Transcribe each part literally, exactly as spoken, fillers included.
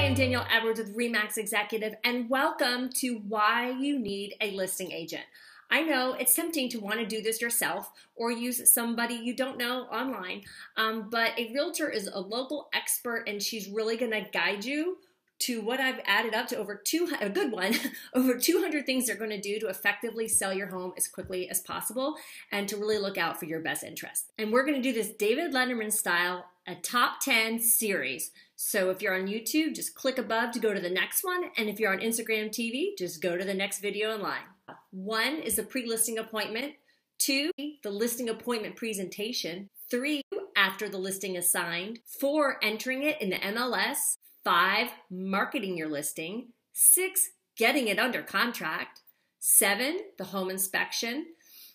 am Danielle Edwards with RE/MAX Executive, and welcome to Why You Need a Listing Agent. I know it's tempting to want to do this yourself or use somebody you don't know online, um, but a realtor is a local expert and she's really going to guide you to what I've added up to over two, a good one, over two hundred things they're going to do to effectively sell your home as quickly as possible and to really look out for your best interest. And we're going to do this David Letterman style, a top ten series. So if you're on YouTube, just click above to go to the next one. And if you're on Instagram T V, just go to the next video in line. One is the pre-listing appointment. Two, the listing appointment presentation. Three, after the listing is signed. Four, entering it in the M L S. Five, marketing your listing. Six, getting it under contract. Seven, the home inspection.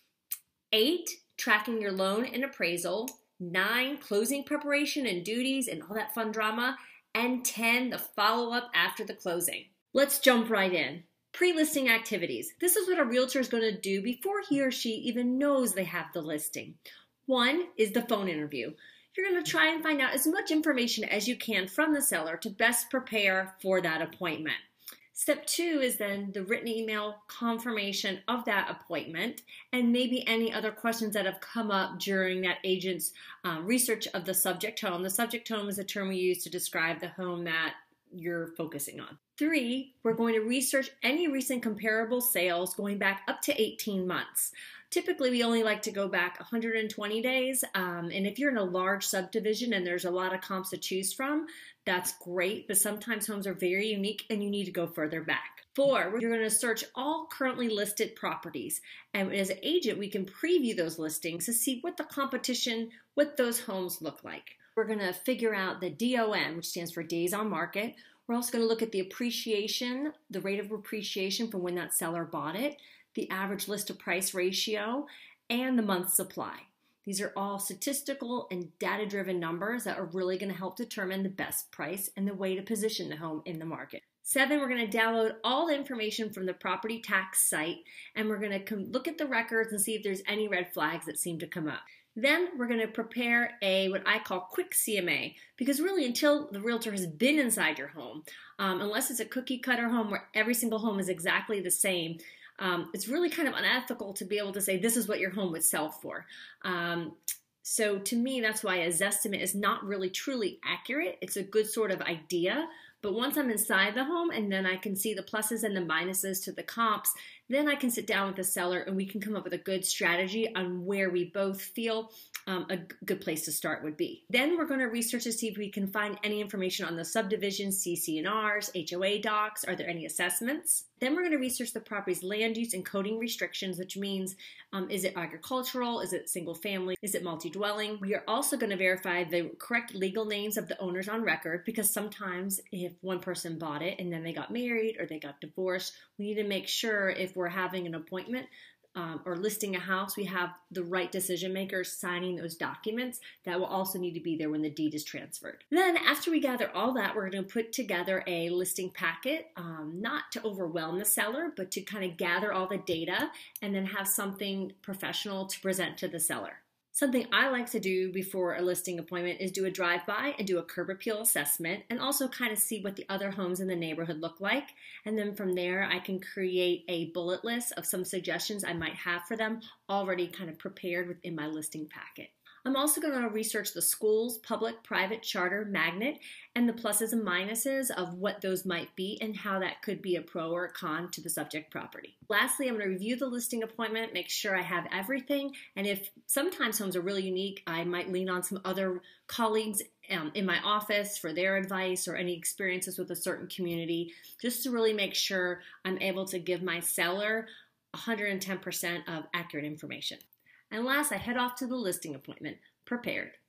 Eight, tracking your loan and appraisal. Nine, closing preparation and duties and all that fun drama. And ten, the follow-up after the closing. Let's jump right in. Pre-listing activities. This is what a realtor is going to do before he or she even knows they have the listing. One is the phone interview. You're going to try and find out as much information as you can from the seller to best prepare for that appointment. Step two is then the written email confirmation of that appointment and maybe any other questions that have come up during that agent's uh, research of the subject home. The subject home is a term we use to describe the home that you're focusing on. Three, we're going to research any recent comparable sales going back up to eighteen months. Typically, we only like to go back one hundred twenty days, um, and if you're in a large subdivision and there's a lot of comps to choose from, that's great, but sometimes homes are very unique and you need to go further back. Four, you're going to search all currently listed properties, and as an agent, we can preview those listings to see what the competition, what those homes look like. We're going to figure out the D O M, which stands for days on market. We're also going to look at the appreciation, the rate of appreciation from when that seller bought it, the average list to price ratio, and the month supply. These are all statistical and data-driven numbers that are really going to help determine the best price and the way to position the home in the market. Seven, we're going to download all the information from the property tax site, and we're going to look at the records and see if there's any red flags that seem to come up. Then we're going to prepare a what I call quick C M A, because really until the realtor has been inside your home, um, unless it's a cookie cutter home where every single home is exactly the same, um, it's really kind of unethical to be able to say this is what your home would sell for. Um, so to me, that's why a Zestimate is not really truly accurate. It's a good sort of idea. But once I'm inside the home and then I can see the pluses and the minuses to the comps, then I can sit down with the seller and we can come up with a good strategy on where we both feel um, a good place to start would be. Then we're going to research to see if we can find any information on the subdivision, C C N Rs, H O A docs. Are there any assessments? Then we're going to research the property's land use and coding restrictions, which means um, is it agricultural, is it single family, is it multi-dwelling? We are also going to verify the correct legal names of the owners on record, because sometimes if one person bought it and then they got married or they got divorced, we need to make sure if we're having an appointment Um, or listing a house, we have the right decision makers signing those documents that will also need to be there when the deed is transferred. Then after we gather all that, we're going to put together a listing packet, um, not to overwhelm the seller, but to kind of gather all the data and then have something professional to present to the seller. Something I like to do before a listing appointment is do a drive-by and do a curb appeal assessment and also kind of see what the other homes in the neighborhood look like. And then from there, I can create a bullet list of some suggestions I might have for them already kind of prepared within my listing packet. I'm also going to research the schools, public, private, charter, magnet, and the pluses and minuses of what those might be and how that could be a pro or a con to the subject property. Lastly, I'm going to review the listing appointment, make sure I have everything, and if sometimes homes are really unique, I might lean on some other colleagues um, in my office for their advice or any experiences with a certain community, just to really make sure I'm able to give my seller one hundred ten percent of accurate information. And last, I head off to the listing appointment, prepared.